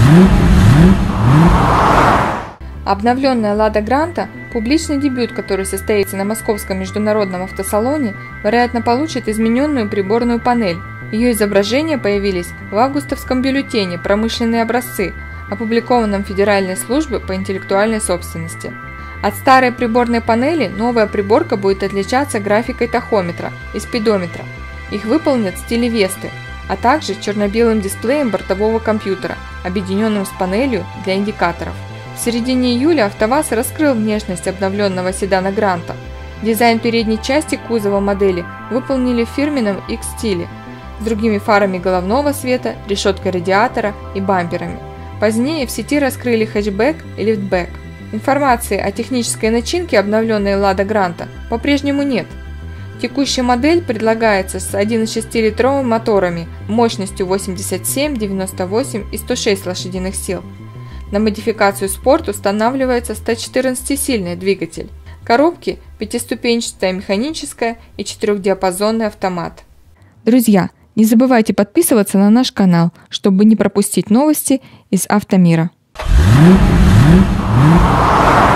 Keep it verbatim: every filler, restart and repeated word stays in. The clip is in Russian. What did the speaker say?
Обновленная Лада Гранта, публичный дебют, который состоится на Московском международном автосалоне, вероятно получит измененную приборную панель. Ее изображения появились в августовском бюллетене «Промышленные образцы», опубликованном Федеральной службой по интеллектуальной собственности. От старой приборной панели новая приборка будет отличаться графикой тахометра и спидометра. Их выполнят в стиле Весты, а также черно-белым дисплеем бортового компьютера, объединенным с панелью для индикаторов. В середине июля АвтоВАЗ раскрыл внешность обновленного седана Гранта. Дизайн передней части кузова модели выполнили в фирменном X-стиле, с другими фарами головного света, решеткой радиатора и бамперами. Позднее в сети раскрыли хэтчбэк и лифтбэк. Информации о технической начинке обновленной Лада Гранта по-прежнему нет. Текущая модель предлагается с один и шесть литровыми моторами мощностью восемьдесят семь, девяносто восемь и сто шесть лошадиных сил. На модификацию Sport устанавливается сто четырнадцатисильный двигатель. Коробки пятиступенчатая механическая и четырехдиапазонный автомат. Друзья, не забывайте подписываться на наш канал, чтобы не пропустить новости из автомира.